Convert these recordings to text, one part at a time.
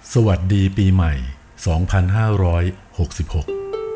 สวัสดีปีใหม่ 2566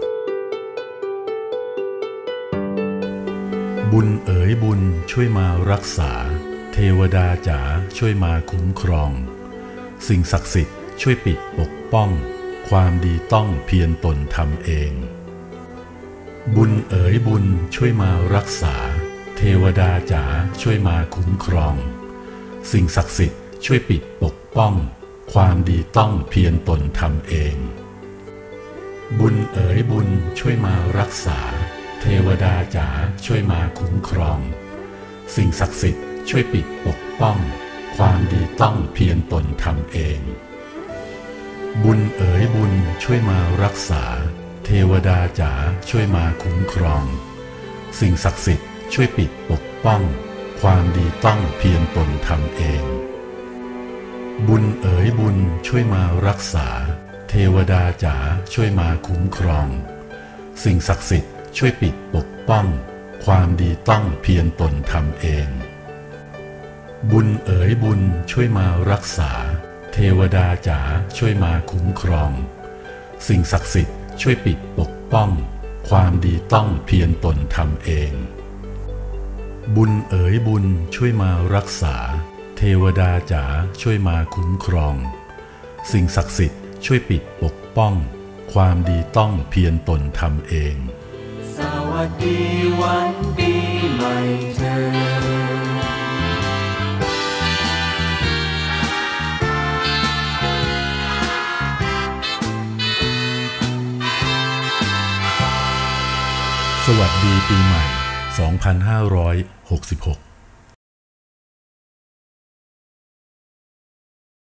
บุญเอ๋ยบุญช่วยมารักษาเทวดาจ๋าช่วยมาคุ้มครองสิ่งศักดิ์สิทธิ์ช่วยปิดปกป้องความดีต้องเพียรตนทำเองบุญเอ๋ยบุญช่วยมารักษาเทวดาจ๋าช่วยมาคุ้มครองสิ่งศักดิ์สิทธิ์ช่วยปิดปกป้องความดีต้องเพียรตนทำเองบุญเอ๋ยบุญช่วยมารักษาเทวดาจ๋าช่วยมาคุ้มครองสิ่งศักดิ์สิทธิ์ช่วยปิดปกป้องความดีต้องเพียรตนทำเองบุญเอ๋ยบุญช่วยมารักษาเทวดาจ๋าช่วยมาคุ้มครองสิ่งศักดิ์สิทธิ์ช่วยปิดปกป้องความดีต้องเพียรตนทำเองบุญเอ๋ยบุญช่วยมารักษาเทวดาจ๋าช่วยมาคุ้มครองสิ่งศักดิ์สิทธิ์ช่วยปิดปกป้องความดีต้องเพียรตนทำเองบุญเอ๋ยบุญช่วยมารักษาเทวดาจ๋าช่วยมาคุ้มครองสิ่งศักดิ์สิทธิ์ช่วยปิดปกป้องความดีต้องเพียรตนทำเองบุญเอ๋ยบุญช่วยมารักษาเทวดาจ๋าช่วยมาคุ้มครองสิ่งศักดิ์สิทธิ์ช่วยปิดปกป้องความดีต้องเพียรตนทำเองสวัสดีวันปีใหม่เธอสวัสดีปีใหม่ 2566